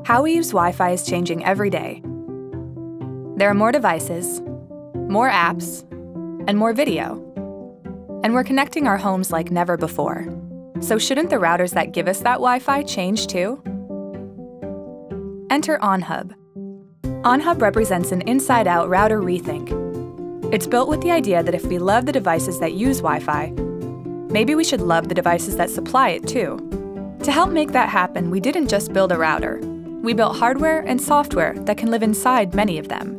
How we use Wi-Fi is changing every day. There are more devices, more apps, and more video. And we're connecting our homes like never before. So shouldn't the routers that give us that Wi-Fi change too? Enter OnHub. OnHub represents an inside-out router rethink. It's built with the idea that if we love the devices that use Wi-Fi, maybe we should love the devices that supply it too. To help make that happen, we didn't just build a router. We built hardware and software that can live inside many of them.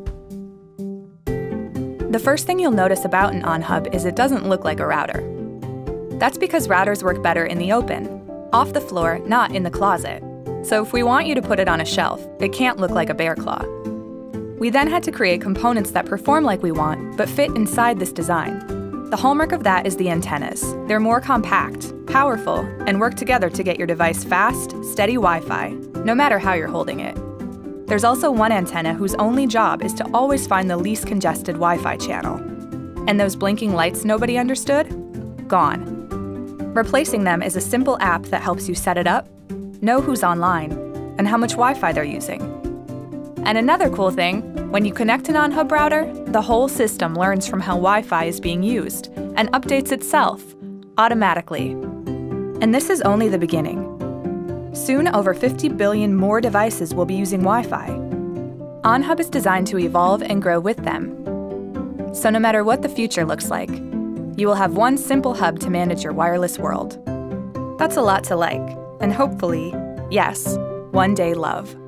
The first thing you'll notice about an OnHub is it doesn't look like a router. That's because routers work better in the open, off the floor, not in the closet. So if we want you to put it on a shelf, it can't look like a bear claw. We then had to create components that perform like we want, but fit inside this design. The hallmark of that is the antennas. They're more compact, powerful, and work together to get your device fast, steady Wi-Fi, no matter how you're holding it. There's also one antenna whose only job is to always find the least congested Wi-Fi channel. And those blinking lights nobody understood? Gone. Replacing them is a simple app that helps you set it up, know who's online, and how much Wi-Fi they're using. And another cool thing, when you connect an OnHub router, the whole system learns from how Wi-Fi is being used and updates itself automatically. And this is only the beginning. Soon, over 50 billion more devices will be using Wi-Fi. OnHub is designed to evolve and grow with them. So no matter what the future looks like, you will have one simple hub to manage your wireless world. That's a lot to like, and hopefully, yes, one day love.